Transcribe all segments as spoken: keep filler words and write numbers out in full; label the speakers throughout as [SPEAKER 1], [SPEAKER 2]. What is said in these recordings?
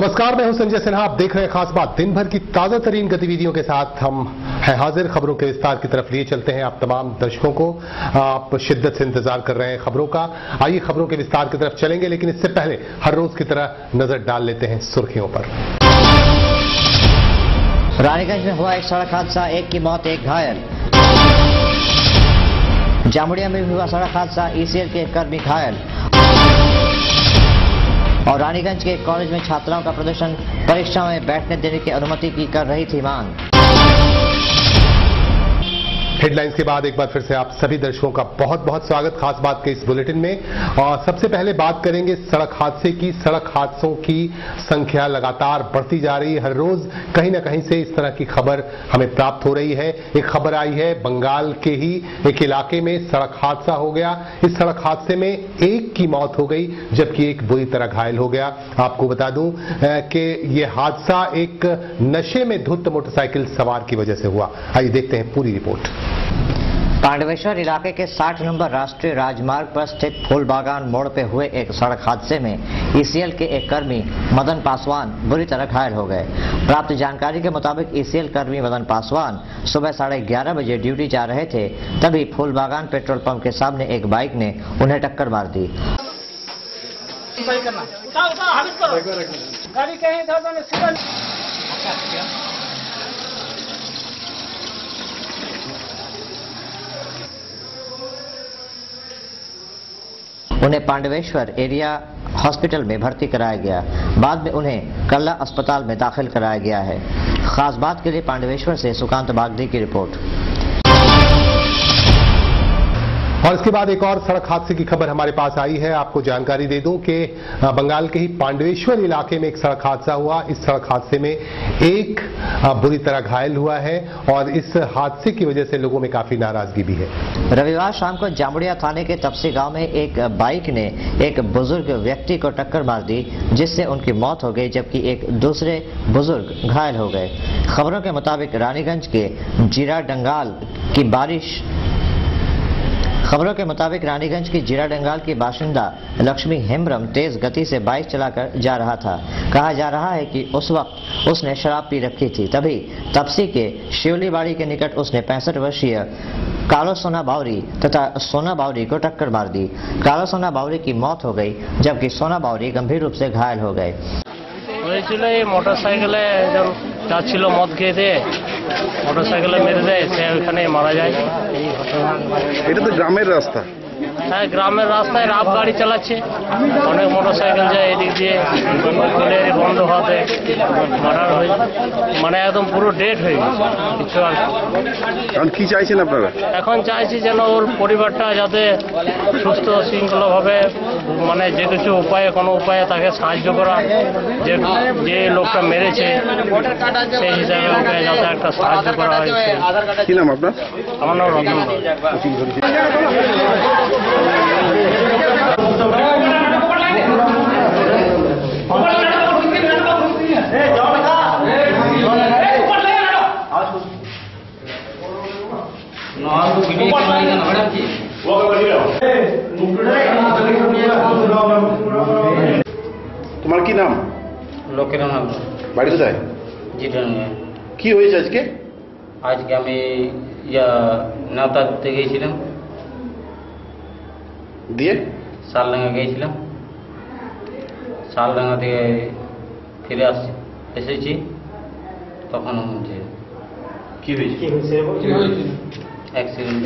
[SPEAKER 1] नमस्कार, मैं हूं संजय सिन्हा। आप देख रहे हैं खास बात। दिन भर की ताजा तरीन गतिविधियों के साथ हम हैं हाजिर। खबरों के विस्तार की तरफ लिए चलते हैं आप तमाम दर्शकों को। आप शिद्दत से इंतजार कर रहे हैं खबरों का। आइए खबरों के विस्तार की तरफ चलेंगे, लेकिन इससे पहले हर रोज की तरह नजर डाल लेते हैं सुर्खियों पर।
[SPEAKER 2] रानीगंज में हुआ एक सड़क हादसा, एक की मौत, एक घायल। जामुड़िया में भी हुआ सड़क हादसा, ईसीएल के एक कर्मी घायल। और रानीगंज के एक कॉलेज में छात्राओं का प्रदर्शन, परीक्षा में बैठने देने की अनुमति की कर रही थी मांग।
[SPEAKER 1] हेडलाइंस के बाद एक बार फिर से आप सभी दर्शकों का बहुत बहुत स्वागत खास बात के इस बुलेटिन में। और सबसे पहले बात करेंगे सड़क हादसे की। सड़क हादसों की संख्या लगातार बढ़ती जा रही है। हर रोज कहीं ना कहीं से इस तरह की खबर हमें प्राप्त हो रही है। एक खबर आई है बंगाल के ही एक इलाके में सड़क हादसा हो गया। इस सड़क हादसे में एक की मौत हो गई, जबकि एक बुरी तरह घायल हो गया। आपको बता दूं कि यह हादसा एक नशे में धुत मोटरसाइकिल सवार की वजह से हुआ। आइए देखते हैं पूरी रिपोर्ट।
[SPEAKER 2] पांडवेश्वर इलाके के साठ नंबर राष्ट्रीय राजमार्ग पर स्थित फूलबागान मोड़ पे हुए एक सड़क हादसे में ईसीएल के एक कर्मी मदन पासवान बुरी तरह घायल हो गए। प्राप्त जानकारी के मुताबिक ईसीएल कर्मी मदन पासवान सुबह साढ़े ग्यारह बजे ड्यूटी जा रहे थे, तभी फूलबागान पेट्रोल पंप के सामने एक बाइक ने उन्हें टक्कर मार दी। उन्हें पांडवेश्वर एरिया हॉस्पिटल में भर्ती कराया गया। बाद में उन्हें कल्ला अस्पताल में दाखिल कराया गया है। खास बात के लिए पांडवेश्वर से सुकांत बागदी की रिपोर्ट।
[SPEAKER 1] और इसके बाद एक और सड़क हादसे की खबर हमारे पास आई है। आपको जानकारी दे दूं कि बंगाल के ही पांडवेश्वर इलाके में एक सड़क हादसा हुआ। इस सड़क हादसे में एक बुरी तरह घायल हुआ है और इस हादसे की वजह से लोगों में काफी नाराजगी भी है।
[SPEAKER 2] रविवार शाम को जामुड़िया थाने के तपसी गांव में एक बाइक ने एक बुजुर्ग व्यक्ति को टक्कर मार दी, जिससे उनकी मौत हो गई, जबकि एक दूसरे बुजुर्ग घायल हो गए। खबरों के मुताबिक रानीगंज के जीरा डंगाल की बारिश खबरों के मुताबिक रानीगंज की जीरा डंगाल की बाशिंदा लक्ष्मी हेम्ब्रम तेज गति से बाइक चलाकर जा रहा था। कहा जा रहा है कि उस वक्त उसने शराब पी रखी थी। तभी तपसी के शिवलीबाड़ी के निकट उसने पैंसठ वर्षीय कालो सोना बावरी तथा सोना बावरी को टक्कर मार दी। कालो सोना बावरी की मौत हो गई, जबकि सोना बावरी गंभीर रूप से घायल हो गए।
[SPEAKER 3] मोटरसाइकिले যাচ্ছিল মদ খেয়ে দিয়ে মোটরসাইকেলে মেরে দেয়, সে ওখানে মারা যায়।
[SPEAKER 4] এটা তো গ্রামের রাস্তা।
[SPEAKER 3] হ্যাঁ, গ্রামের রাস্তায় রাফ গাড়ি চালাচ্ছে, অনেক মোটরসাইকেল যায় এদিক দিয়ে, বন্ধ হওয়াতে মার্ডার হয়ে মানে একদম পুরো ডেড হয়ে গেছে। কিছু আর
[SPEAKER 4] এখন কি চাইছেন আপনারা?
[SPEAKER 3] এখন চাইছি যেন ওর পরিবারটা যাতে সুস্থ শৃঙ্খলাভাবে মানে যে কিছু উপায়ে কোনো উপায়ে তাকে সাহায্য করা, যে যে লোকটা মেরেছে সেই হিসাবে ওকে যাতে একটা সাহায্য করা হয়।
[SPEAKER 4] কি নাম আপনার?
[SPEAKER 3] আমার নাম রতন।
[SPEAKER 4] তোমার কি নাম?
[SPEAKER 5] লোকের নাম।
[SPEAKER 4] বাড়ি কোথায়?
[SPEAKER 5] জিডাঙ্গা।
[SPEAKER 4] কি হয়েছে আজকে?
[SPEAKER 5] আজকে আমি ইয়া নেওতা দিতে গিয়েছিলাম,
[SPEAKER 4] দিয়ে
[SPEAKER 5] শালডাঙ্গা গিয়েছিলাম। শালডাঙ্গা থেকে ফিরে আসছি এসেছি তখন হচ্ছে
[SPEAKER 4] কি হয়েছে?
[SPEAKER 5] অ্যাক্সিডেন্ট।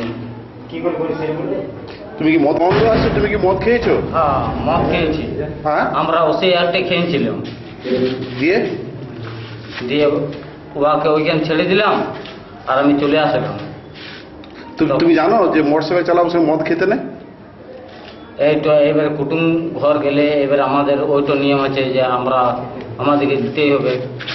[SPEAKER 4] তুমি কি মদ বন্ধ আছো? তুমি কি মদ খেয়েছো?
[SPEAKER 5] হ্যাঁ, মদ খেয়েছি।
[SPEAKER 4] হ্যাঁ,
[SPEAKER 5] আমরা ওসে আটে খেয়েছিলাম।
[SPEAKER 4] দিয়ে
[SPEAKER 5] দিয়ে ওকে ওইখানে ছেড়ে দিলাম আর আমি চলে আসলাম।
[SPEAKER 4] তুমি তুমি জানো যে মোটরসাইকেল চালাবার সময় মদ খেতে নেই?
[SPEAKER 5] এই তো এবার কুটুম ঘর গেলে এবার আমাদের ওই তো নিয়ম আছে যে আমরা আমাদেরকে দিতেই হবে।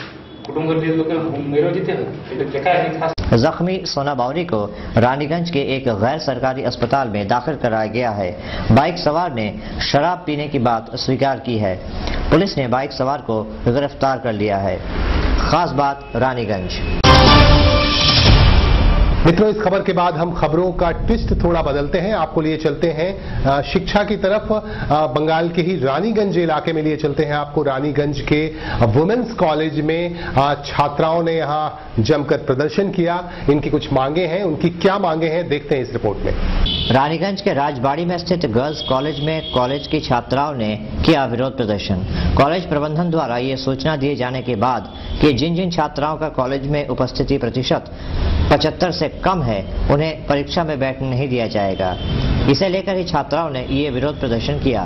[SPEAKER 2] जख्मी सोना बावरी को रानीगंज के एक गैर सरकारी अस्पताल में दाखिल कराया गया है। बाइक सवार ने शराब पीने की बात स्वीकार की है। पुलिस ने बाइक सवार को गिरफ्तार कर लिया है। खास बात रानीगंज।
[SPEAKER 1] मित्रों, इस खबर के बाद हम खबरों का ट्विस्ट थोड़ा बदलते हैं, आपको लिए चलते हैं शिक्षा की तरफ। बंगाल के ही रानीगंज इलाके में लिए चलते हैं आपको। रानीगंज के वुमेन्स कॉलेज में छात्राओं ने यहां जमकर प्रदर्शन किया। इनकी कुछ मांगे हैं, उनकी क्या मांगे हैं देखते हैं इस रिपोर्ट में।
[SPEAKER 2] रानीगंज के राजबाड़ी में स्थित गर्ल्स कॉलेज में कॉलेज की छात्राओं ने किया विरोध प्रदर्शन। कॉलेज प्रबंधन द्वारा ये सूचना दिए जाने के बाद कि जिन जिन छात्राओं का कॉलेज में उपस्थिति प्रतिशत पचहत्तर से कम है उन्हें परीक्षा में बैठने नहीं दिया जाएगा। इसे लेकर ही छात्राओं ने ये विरोध प्रदर्शन किया।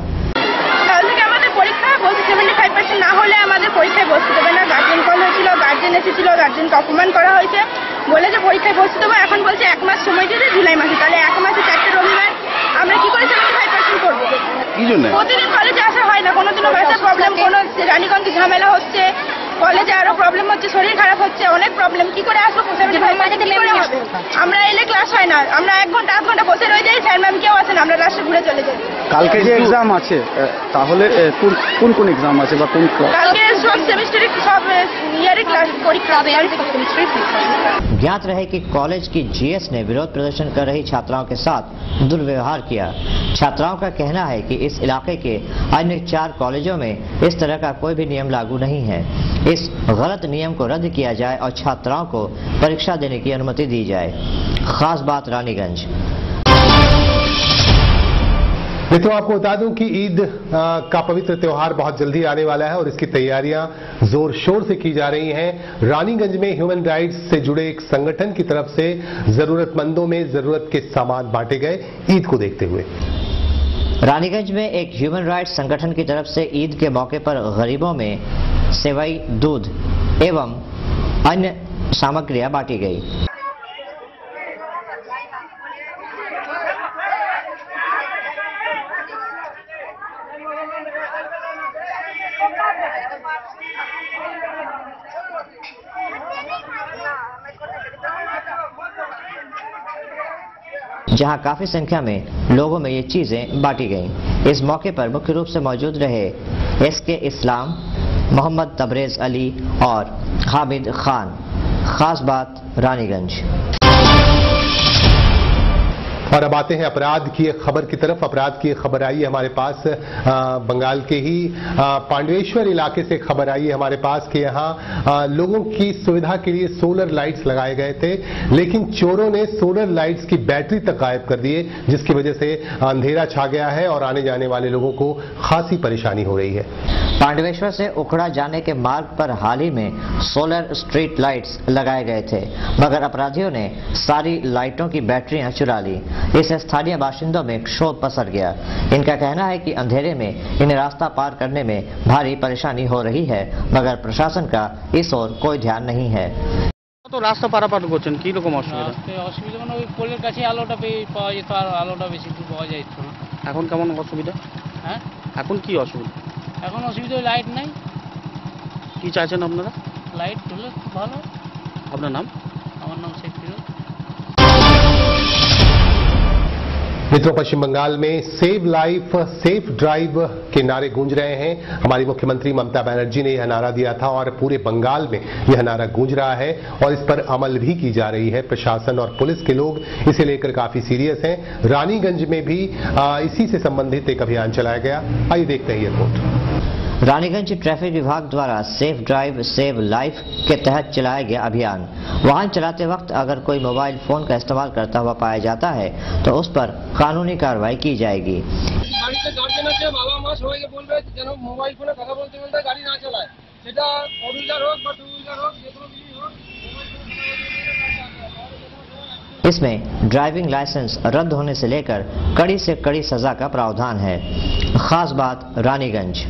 [SPEAKER 6] परीक्षा परसेंट ना होले আমাদের পরীক্ষায় বসতে দেবে না। গার্জিয়ান কল হয়েছিল, গার্জিয়ান এসেছিল, গার্জিয়ানকে অপমান করা হয়েছে, বলে যে পরীক্ষায় বসতে দেবো। এখন বলছে এক মাস সময় দিতে, জুলাই মাসে। তাহলে এক মাসে চারটে রবিবার আমরা কি করে সেভেন্টি ফাইভ পার্সেন্ট করবো?
[SPEAKER 4] কি জন্য
[SPEAKER 6] প্রতিদিন কলেজে আসা হয় না, কোনোদিনও বাসার প্রবলেম, কোনো রানীগঞ্জে ঝামেলা হচ্ছে, কলেজে আরো প্রবলেম হচ্ছে, শরীর খারাপ হচ্ছে, অনেক প্রবলেম। কি করে আসবো? আমরা এলে ক্লাস হয় না, আমরা এক ঘন্টা আধ ঘন্টা বসে রয়ে যাই, স্যার ম্যাম কেউ আসেন, আমরা লাস্টে ঘুরে চলে যাই।
[SPEAKER 7] কালকে যে এক্সাম আছে তাহলে কোন কোন কোন এক্সাম আছে বা কোন ক্লাস?
[SPEAKER 6] কালকে সব সেমিস্টারে সব ইয়ারে ক্লাস পরীক্ষা হবে।
[SPEAKER 2] ज्ञात रहे कि कॉलेज की जीएस ने विरोध प्रदर्शन कर रही छात्राओं के साथ दुर्व्यवहार किया। छात्राओं का कहना है कि इस इलाके के अन्य चार कॉलेजों में इस तरह का कोई भी नियम लागू नहीं है। इस गलत नियम को रद्द किया जाए और छात्राओं को परीक्षा देने की अनुमति दी जाए। खास बात रानीगंज।
[SPEAKER 1] मित्रों, आपको बता दूं कि ईद का पवित्र त्योहार बहुत जल्दी आने वाला है और इसकी तैयारियां जोर शोर से की जा रही हैं। रानीगंज में ह्यूमन राइट्स से जुड़े एक संगठन की तरफ से जरूरतमंदों में जरूरत के सामान बांटे गए ईद को देखते हुए।
[SPEAKER 2] रानीगंज में एक ह्यूमन राइट्स संगठन की तरफ से ईद के मौके पर गरीबों में सेवई, दूध एवं अन्य सामग्रियां बांटी गई। जहां काफी संख्या में लोगों में ये चीजें बांटी गईं। इस मौके पर मुख्य रूप से मौजूद रहे एस के इस्लाम, मोहम्मद तबरेज अली और हामिद खान। खास बात रानीगंज।
[SPEAKER 1] और अब आते हैं अपराध की एक खबर की तरफ। अपराध की एक खबर आई है हमारे पास, आ, बंगाल के ही आ, पांडवेश्वर इलाके से खबर आई है हमारे पास कि यहाँ लोगों की सुविधा के लिए सोलर लाइट्स लगाए गए थे, लेकिन चोरों ने सोलर लाइट्स की बैटरी तक गायब कर दिए, जिसकी वजह से अंधेरा छा गया है और आने जाने वाले लोगों को खासी परेशानी हो रही है।
[SPEAKER 2] पांडवेश्वर से उखड़ा जाने के मार्ग पर हाल ही में सोलर स्ट्रीट लाइट्स लगाए गए थे, मगर अपराधियों ने सारी लाइटों की बैटरियां चुरा ली। इससे स्थानीय बाशिंदों में क्षोभ पसर गया। इनका कहना है कि अंधेरे में इन्हें रास्ता पार करने में भारी परेशानी हो रही है, मगर प्रशासन का इस ओर कोई ध्यान नहीं है।
[SPEAKER 7] তো রাস্তা পারাপার করছেন কি রকম অসুবিধা?
[SPEAKER 3] রাস্তায় অসুবিধা মানে ওই পোলের কাছে আলোটা পেয়ে পাওয়া যেত, আর আলোটা বেশি দূর পাওয়া যাইত না।
[SPEAKER 7] এখন কেমন অসুবিধা?
[SPEAKER 3] হ্যাঁ,
[SPEAKER 7] এখন কি অসুবিধা?
[SPEAKER 3] এখন অসুবিধা লাইট নাই।
[SPEAKER 7] কি চাইছেন আপনারা?
[SPEAKER 3] লাইট হলে খুব ভালো।
[SPEAKER 7] আপনার নাম?
[SPEAKER 3] আমার নাম শেখ ফিরোজ।
[SPEAKER 1] मित्रों, पश्चिम बंगाल में सेव लाइफ सेफ ड्राइव के नारे गूंज रहे हैं। हमारी मुख्यमंत्री ममता बनर्जी ने यह नारा दिया था और पूरे बंगाल में यह नारा गूंज रहा है और इस पर अमल भी की जा रही है। प्रशासन और पुलिस के लोग इसे लेकर काफी सीरियस हैं। रानीगंज में भी आ, इसी से संबंधित एक अभियान चलाया गया। आइए देखते हैं ये रिपोर्ट।
[SPEAKER 2] रानीगंज ट्रैफिक विभाग द्वारा सेफ ड्राइव सेव लाइफ के तहत चलाया गया अभियान। वाहन चलाते वक्त अगर कोई मोबाइल फोन का इस्तेमाल करता हुआ पाया जाता है तो उस पर कानूनी कार्रवाई की जाएगी। इसमें ड्राइविंग लाइसेंस रद्द होने से लेकर कड़ी से कड़ी सजा का प्रावधान है। खास बात रानीगंज।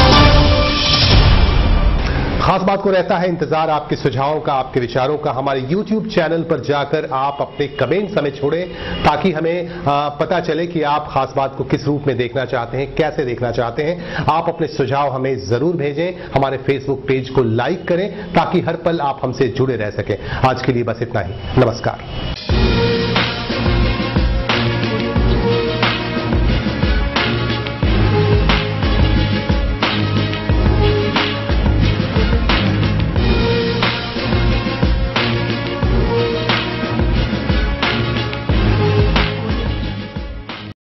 [SPEAKER 1] खास बात को रहता है इंतजार आपके सुझावों का, आपके विचारों का। हमारे यूट्यूब चैनल पर जाकर आप अपने कमेंट्स हमें छोड़ें ताकि हमें आ, पता चले कि आप खास बात को किस रूप में देखना चाहते हैं, कैसे देखना चाहते हैं। आप अपने सुझाव हमें जरूर भेजें। हमारे फेसबुक पेज को लाइक करें ताकि हर पल आप हमसे जुड़े रह सकें। आज के लिए बस इतना ही। नमस्कार।